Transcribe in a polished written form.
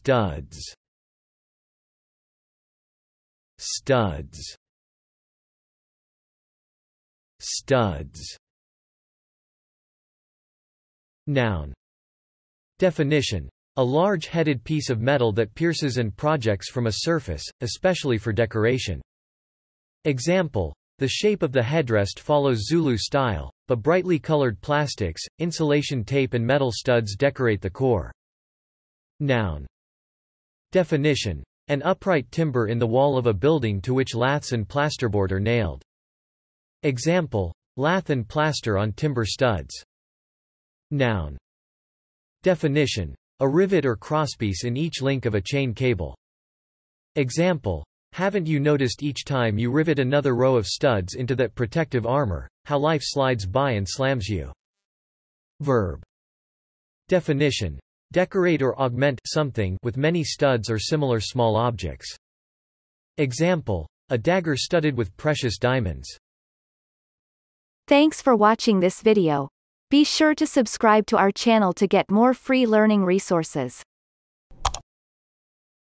studs, studs, studs. Noun. Definition: a large-headed piece of metal that pierces and projects from a surface, especially for decoration. Example: the shape of the headrest follows Zulu style, but brightly colored plastics, insulation tape and metal studs decorate the core. Noun. Definition: an upright timber in the wall of a building to which laths and plasterboard are nailed. Example: lath and plaster on timber studs. Noun. Definition: a rivet or crosspiece in each link of a chain cable. Example: haven't you noticed each time you rivet another row of studs into that protective armor, how life slides by and slams you? Verb. Definition: decorate or augment something with many studs or similar small objects. Example: a dagger studded with precious diamonds. Thanks for watching this video. Be sure to subscribe to our channel to get more free learning resources.